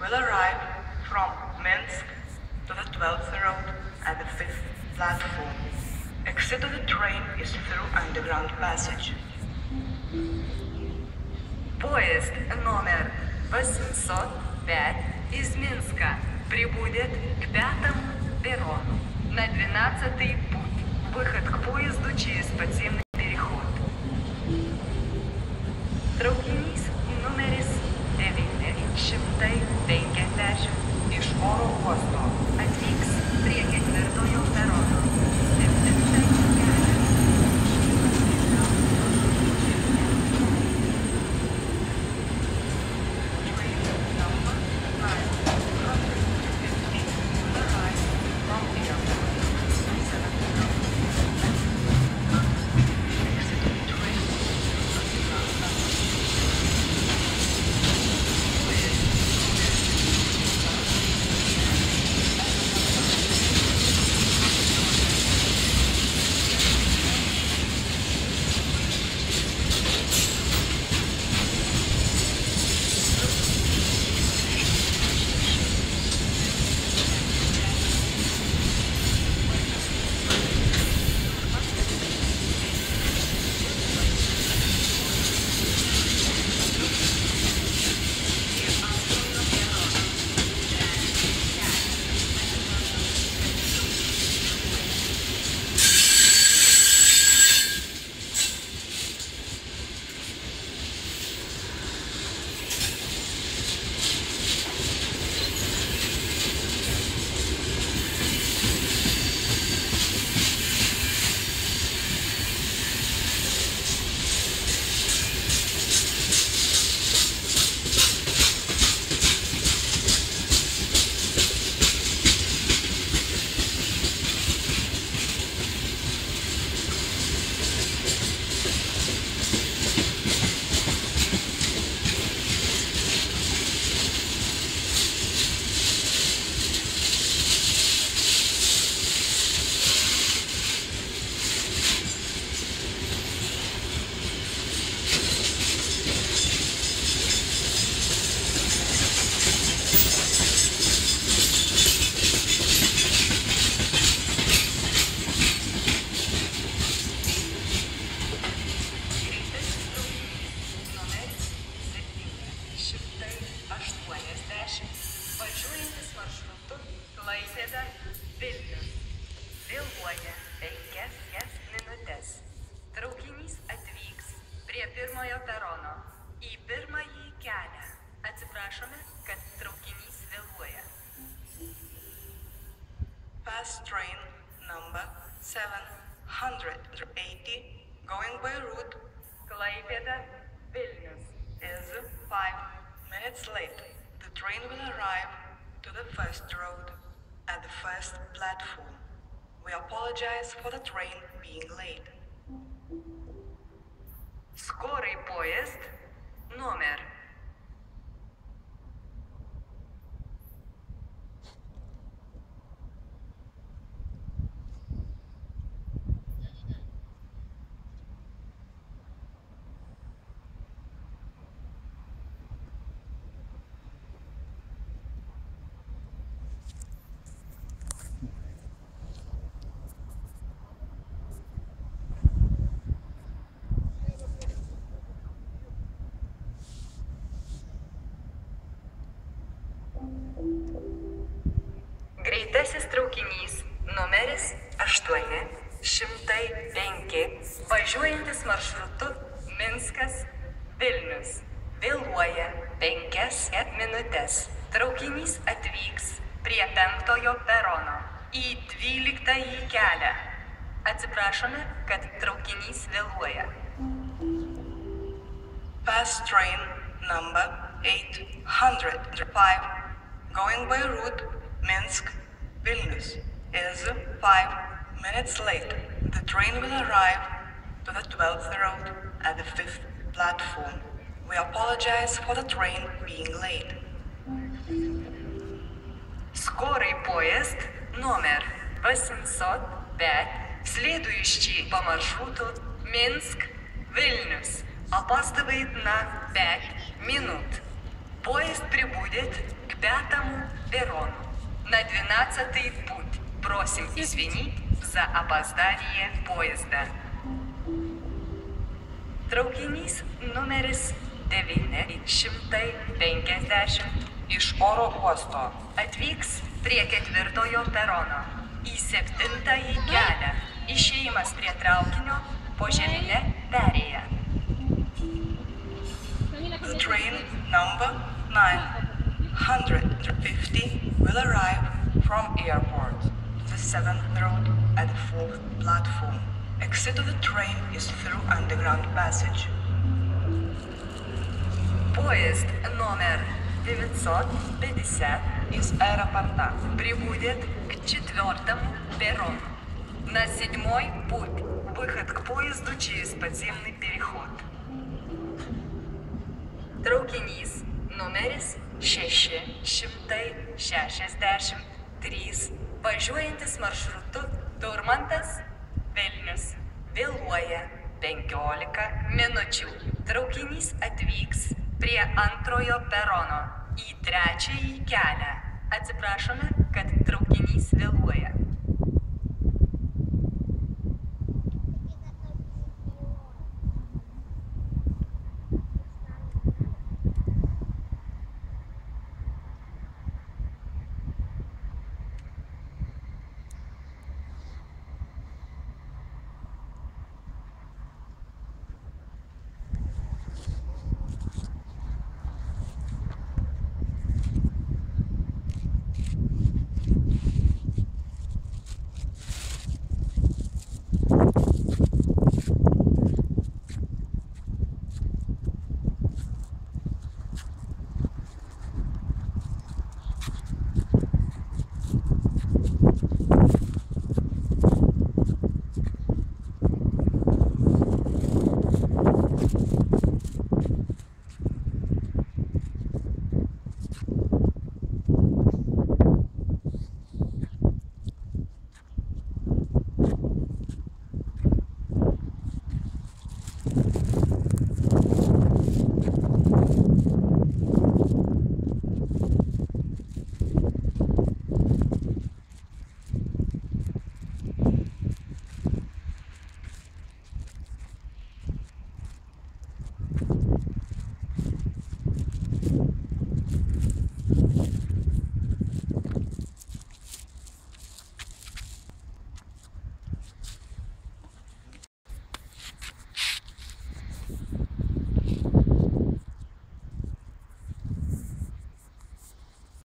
will arrive from Minsk to the 12th road at the 5th platform. Exit of the train is through underground passage. Поезд номер 805 из Минска прибудет к 5-му перрону на 12-й путь. Выход к поезду через подземный переход. Traukinys numeris 950 iš oro uosto atvyks prie 4-ojo perono. 7-ąjį kelią. Važiuojantis maršrutu Klaipėda Vilnius vėluoja 5 minutes. Traukinys atvyks prie 1-ojo perono į 1-ąjį kelią. Atsiprašome, kad traukinys vėluoja. Fast train number 780 going by route Klaipėda Vilnius is 5 minutes late. The train will arrive to the first road at the first platform. We apologize for the train being late. Скорый поезд номер Greitasis traukinys numeris 805 važiuojantis maršrutu Minskas Vilnius vėluoja 5 minutes. Traukinys atvyks prie 5-ojo perono į 12-ąjį kelią. Atsiprašome, kad traukinys vėluoja. Fast train number 805 going by route Minsk Vilnius is 5 minutes late. The train will arrive to the 12th road at the 5th platform. We apologize for the train being late. Скорый поезд номер 805, следующий по маршруту Минск-Вильнюс, опаздывает на 5 минут. Поезд прибудет к на 12-й путь. Просим извинить за опоздание поезда. Traukinys numeris 950 Iš oro uosto atvyks prie 4-ojo perono į 7-ąjį kelią. Išėjimas prie traukinio požeminė perėja. The train number 950 will arrive from airport to the 7th road at the 4th platform. Exit of the train is through underground passage. Поезд номер 950 Из аэропорта прибудет к 4-му перрону. На 7-й путь. Выход к поезду через подземный переход. Traukinys numeris 663 važiuojantis maršrutu Turmantas Vilnius vėluoja 15 minučių. Traukinys atvyks prie 2-ojo perono į 3-ąjį kelią. Atsiprašome, kad traukinys vėluoja.